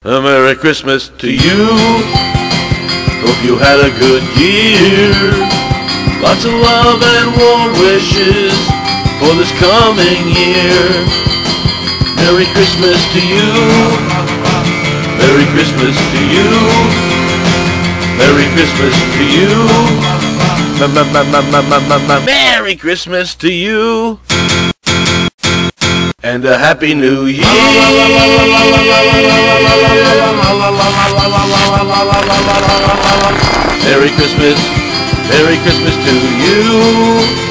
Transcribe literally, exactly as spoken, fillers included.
A Merry Christmas to you. Hope you had a good year. Lots of love and warm wishes for this coming year. Merry Christmas to you. Merry Christmas to you. Merry Christmas to you. Merry Christmas to you. And a Happy New Year. Merry Christmas, Merry Christmas to you.